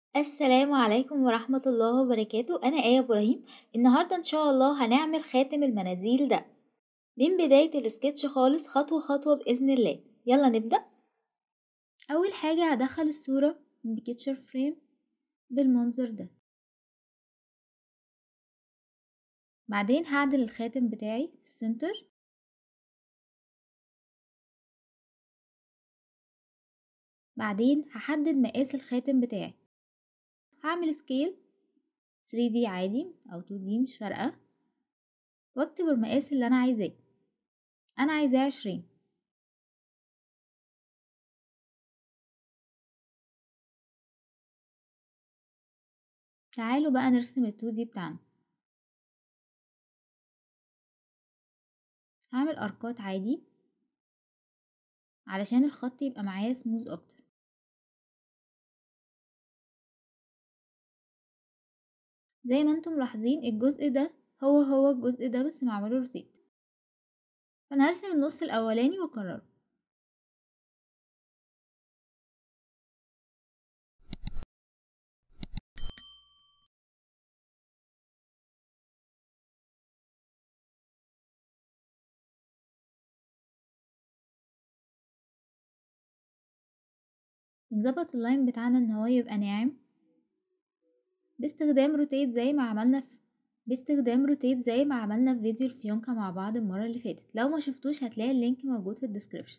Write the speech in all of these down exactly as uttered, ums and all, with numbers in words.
السلام عليكم ورحمة الله وبركاته. أنا آية إبراهيم. النهاردة إن شاء الله هنعمل خاتم المناديل ده من بداية السكتش خالص، خطوة خطوة بإذن الله. يلا نبدأ. أول حاجة هدخل الصورة بكيتشر فريم بالمنظر ده، بعدين هعدل الخاتم بتاعي في السنتر، بعدين هحدد مقاس الخاتم بتاعي، هعمل سكيل ثري دي عادي أو تو دي مش فارقة، واكتب المقاس اللي أنا عايزاه. أنا عايزاه عشرين. تعالوا بقى نرسم التو دي بتاعنا. هعمل أركات عادي علشان الخط يبقى معايا سموز أكتر. زي ما انتم ملاحظين الجزء ده هو هو الجزء ده بس معموله روتيت، فانا هرسم النص الاولاني واكرره. نظبط اللاين بتاعنا ان هو يبقى ناعم باستخدام روتيت زي ما عملنا في باستخدام روتيت زي ما عملنا في فيديو الفيونكة مع بعض المرة اللي فاتت. لو ما شفتوش هتلاقي اللينك موجود في الديسكريبشن.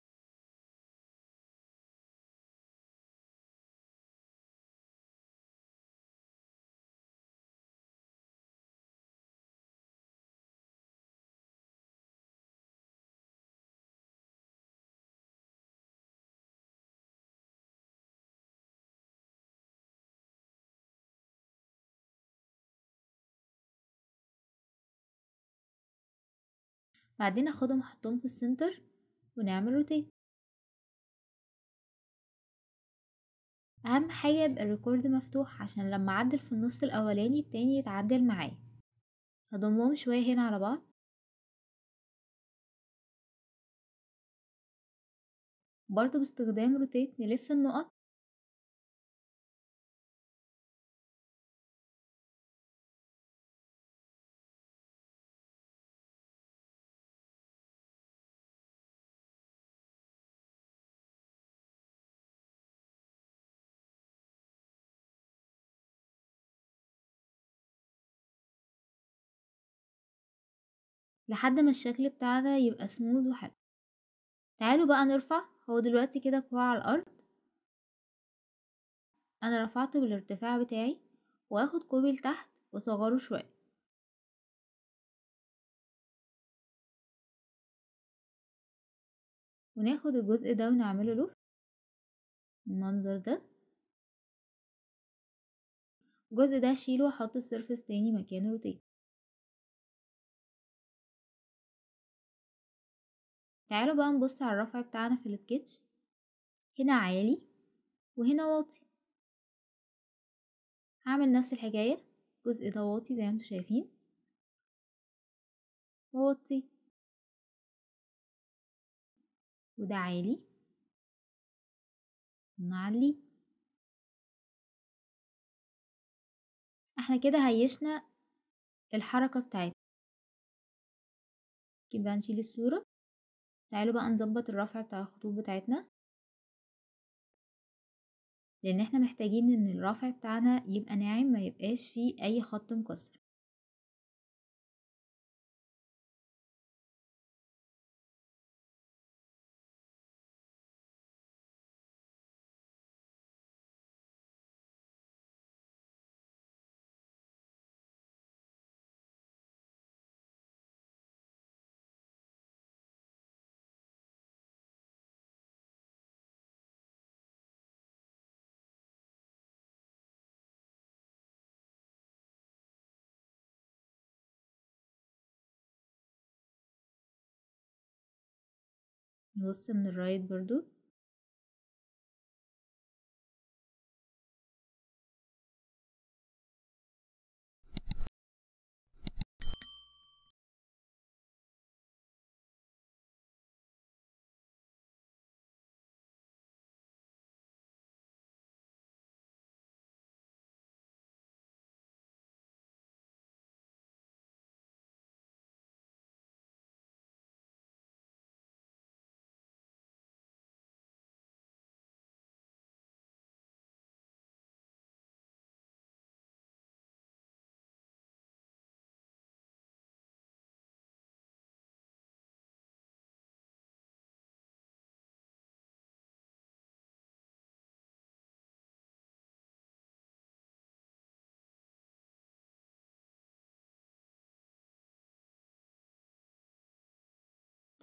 بعدين اخدهم احطهم في السنتر ونعمل روتيت. اهم حاجة يبقى الريكورد مفتوح عشان لما اعدل في النص الاولاني التاني يتعدل معايا. هضمهم شوية هنا على بعض، برضو باستخدام روتيت نلف النقط. لحد ما الشكل بتاعنا يبقى سموث وحلو. تعالوا بقى نرفع. هو دلوقتي كده كوع على الارض، انا رفعته بالارتفاع بتاعي، واخد كوبي لتحت واصغره شوية، وناخد الجزء ده ونعمله له المنظر ده. الجزء ده هشيله واحط السيرفس تاني مكانه روتيت. تعالوا بقى نبص على الرفع بتاعنا في السكتش. هنا عالي وهنا واطي. هعمل نفس الحكاية، الجزء ده واطي زي ما انتوا شايفين، واطي، وده عالي ونعلي. احنا كده هيشنا الحركة بتاعتنا. كده نشيل الصورة. تعالوا بقى نظبط الرفع بتاع الخطوط بتاعتنا، لان احنا محتاجين ان الرفع بتاعنا يبقى ناعم، ما يبقاش فيه اي خط مكسر. نبص من الرايت برضو.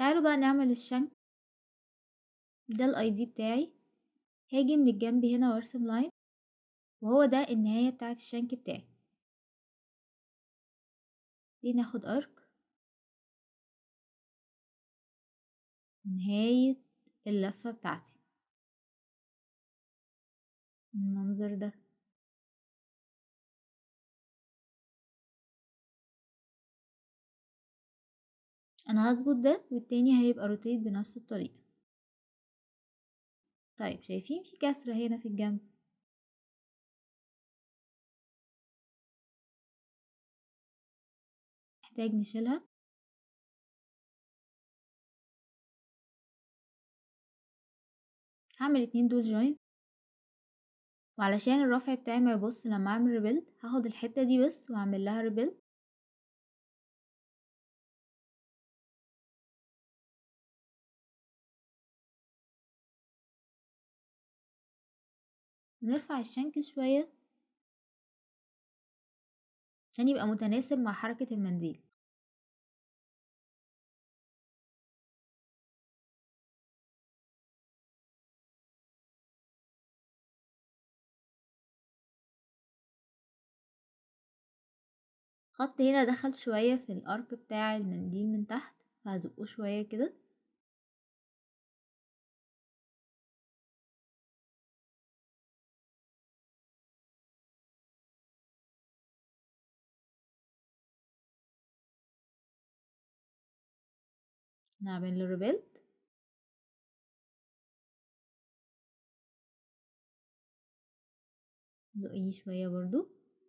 تعالوا بقى نعمل الشنك. ده الاي دي بتاعي، هاجي من الجنب هنا وارسم لاين، وهو ده النهاية بتاعت الشنك بتاعي. دي ناخد ارك نهاية اللفة بتاعتي المنظر ده. انا هظبط ده والتاني هيبقى روتيت بنفس الطريقة. طيب شايفين في كسرة هنا في الجنب، محتاج نشيلها. هعمل اتنين دول جوين، وعلشان الرفع بتاعي ما يبص لما اعمل ريبيلد هاخد الحتة دي بس واعمل لها ريبيلد. ونرفع الشنك شوية عشان يبقى متناسب مع حركة المنديل. خط هنا دخل شوية في الارك بتاع المنديل من تحت، فهزقه شوية كده. نعمل له ريبيلد. زقيه شوية برضو.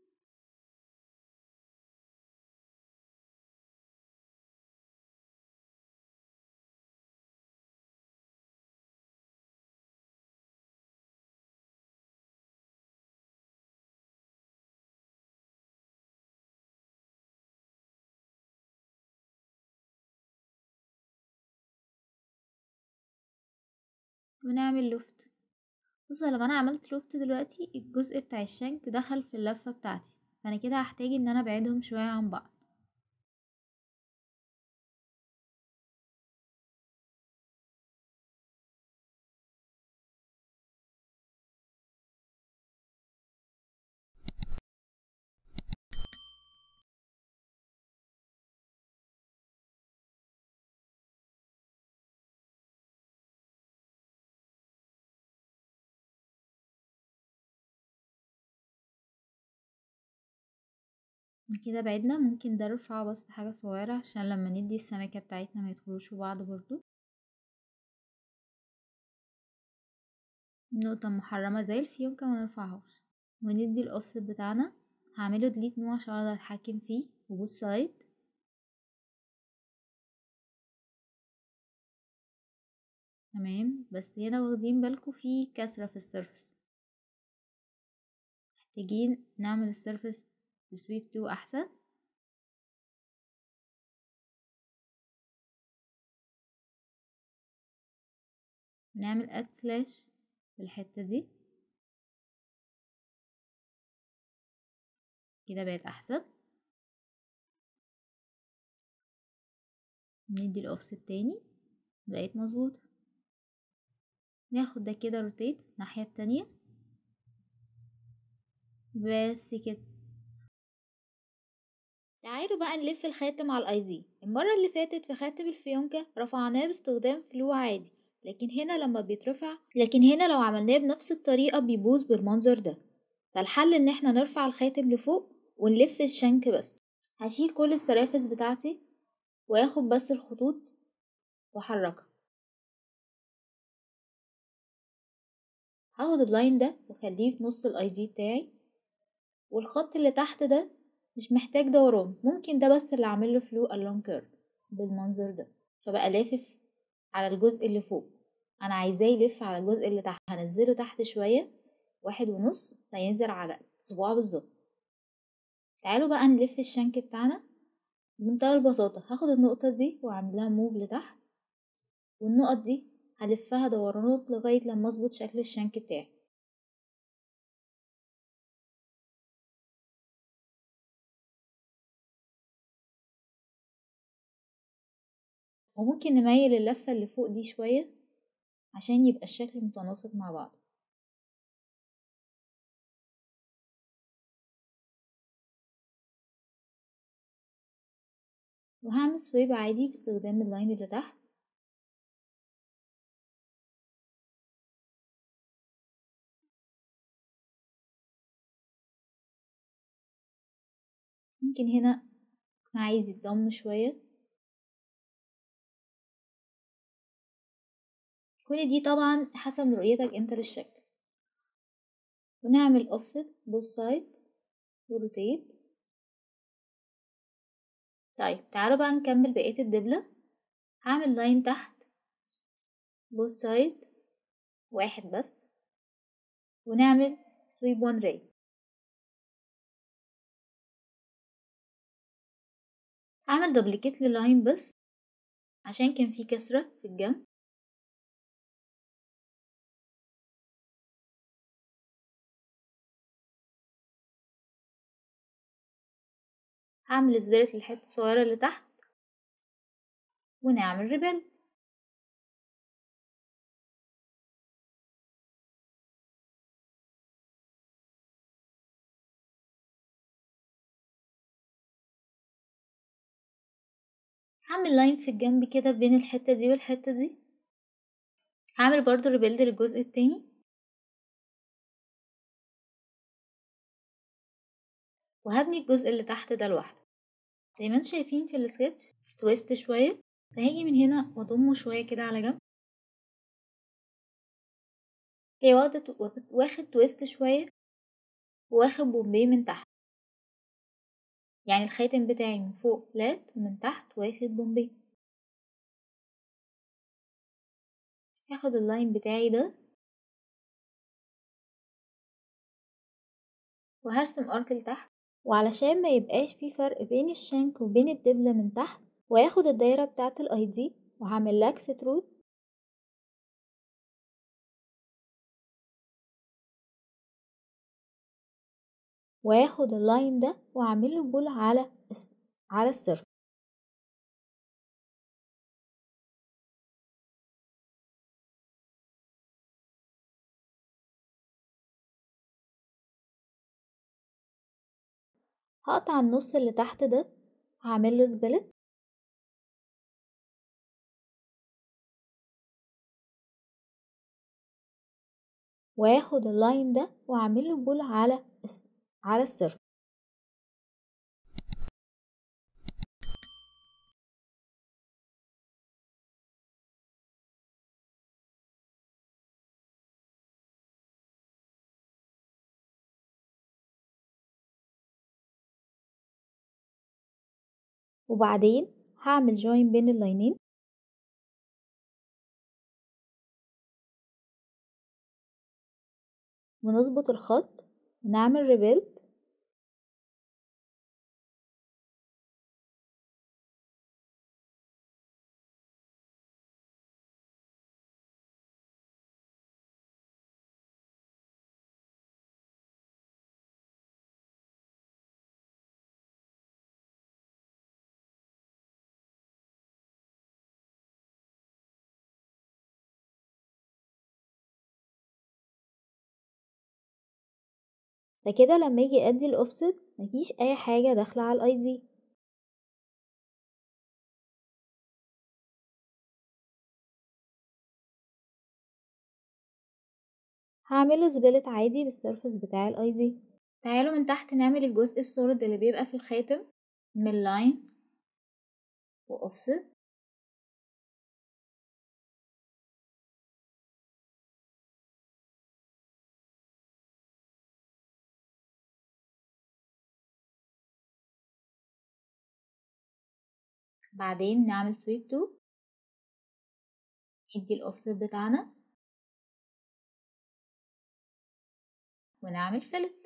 ونعمل لوفت. بصوا لما انا عملت لوفت دلوقتي الجزء بتاع الشنك دخل في اللفة بتاعتي، فانا كده هحتاج ان انا ابعدهم شوية عن بعض. كده بعدنا، ممكن ده نرفعه بس حاجة صغيرة عشان لما ندي السمكة بتاعتنا ما يدخلوش في بعض برضو. نقطة محرمة زي الفيونكة ما نرفعهاش. وندي الاوفست بتاعنا، هعمله ديليت نو عشان اقدر اتحكم فيه وبوث سايد. تمام، بس هنا واخدين بالكم في كسرة في السيرفس، محتاجين نعمل السيرفس بسويب تو احسن. نعمل اد سلاش في الحتة دي كده بقت احسن. ندي الاوفست تاني بقت مظبوطة. ناخد ده كده روتيت الناحية التانية بس كده. تعالوا بقى نلف الخاتم على الاي دي. المرة اللي فاتت في خاتم الفيونكة رفعناه باستخدام فلو عادي، لكن هنا لما بيترفع لكن هنا لو عملناه بنفس الطريقة بيبوظ بالمنظر ده. فالحل ان احنا نرفع الخاتم لفوق ونلف الشنك بس. هشيل كل السرافس بتاعتي واخد بس الخطوط واحركها. هاخد اللاين ده واخليه في نص الاي دي بتاعي، والخط اللي تحت ده مش محتاج دوران، ممكن ده بس اللي اعمله فلو along curve بالمنظر ده، فبقى لافف على الجزء اللي فوق. انا عايزاه يلف على الجزء اللي تحت، هنزله تحت شوية واحد ونص فينزل على صباعه بالظبط. تعالوا بقى نلف الشنك بتاعنا بمنتهى البساطة. هاخد النقطة دي واعملها موف لتحت، والنقط دي هلفها دورانات لغاية لما اظبط شكل الشنك بتاعي. وممكن نميل اللفة اللي فوق دي شوية عشان يبقى الشكل متناسق مع بعض. وهعمل سويب عادي باستخدام اللاين اللي تحت. ممكن هنا عايز يتضم شوية. كل دي طبعا حسب رؤيتك انت للشكل. ونعمل offset both side وروتيت. طيب تعالوا بقى نكمل بقية الدبلة. هعمل لاين تحت both side واحد بس، ونعمل sweep one ray. هعمل دبليكيت للاين بس عشان كان في كسرة في الجنب. هعمل سبيرت للحتة الصغيرة اللي تحت ونعمل ريبل. هعمل لاين في الجنب كده بين الحتة دي والحتة دي. هعمل برضو ريبيلد للجزء التاني، وهبني الجزء اللي تحت ده لوحده زي ما انتم شايفين في السكتش تويست شوية. فهاجي من هنا واضمه شوية كده على جنب. هي واخدة واخد تويست شوية واخد بومبيه من تحت، يعني الخاتم بتاعي من فوق فلات ومن تحت واخد بومبيه. هاخد اللاين بتاعي ده وهرسم ارك لتحت، وعلشان ما يبقاش في فرق بين الشنك وبين الدبلة من تحت، وهاخد الدايرة بتاعة الاي دي وهعمل لها اكسترود، وهاخد اللاين ده واعمل له بول على على السيرف. هقطع النص اللي تحت ده، هعمل له سبلت، واخد اللاين ده واعمل له بول على على السيرف. وبعدين هعمل جوين بين اللاينين، ونظبط الخط ونعمل ريبيلد. فكده لما يجي ادي الاوفست مفيش اي حاجة داخلة على الاي دي. هعمله سبلت عادي بالسيرفس بتاع الاي دي. تعالوا من تحت نعمل الجزء السوليد اللي بيبقى في الخاتم من لاين واوفست، بعدين نعمل سويب تو، ندي الاوفست بتاعنا ونعمل فيلت.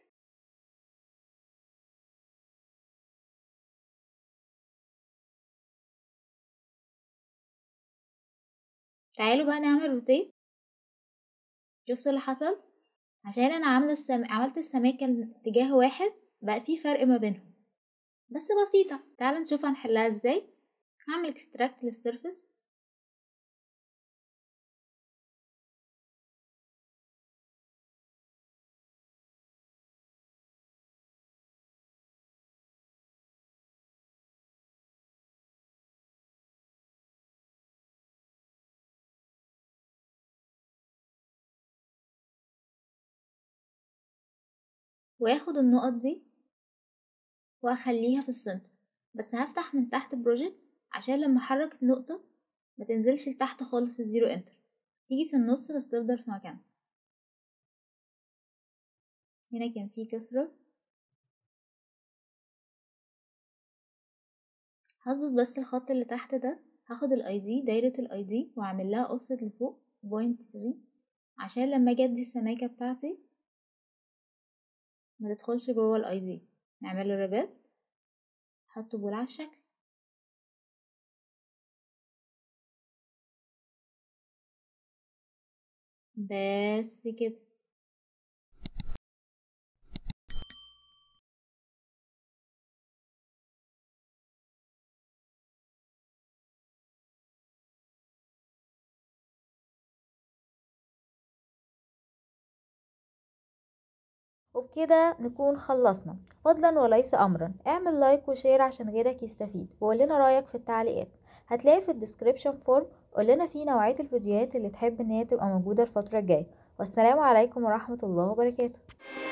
تعالوا بقى نعمل روتيت. شفتوا اللي حصل؟ عشان انا عامله السم... عملت السماكه اتجاه واحد بقى في فرق ما بينهم بس بسيطه. تعالوا نشوف هنحلها ازاي. هعمل اكستراكت للسيرفس واخد النقط دي واخليها في السنتر، بس هفتح من تحت بروجكت عشان لما احرك النقطة ما تنزلش لتحت خالص في الزيرو انتر، تيجي في النص بس تفضل في مكانها. هنا كان في كسرة، هظبط بس الخط اللي تحت ده. هاخد الاي دي، دايرة الاي دي، واعمل لها اوفست لفوق بوينت ثري عشان لما اجي ادي السماكة بتاعتي ما تدخلش جوه الاي دي. نعمل له ريبيت، احط بول على الشكل. بس كده. وبكده نكون خلصنا. فضلا وليس امرا اعمل لايك وشير عشان غيرك يستفيد، وقول لنا رايك في التعليقات. هتلاقي في الديسكريبشن فورم قول لنا فيه نوعيه الفيديوهات اللي تحب ان هي تبقى موجوده الفتره الجايه. والسلام عليكم ورحمه الله وبركاته.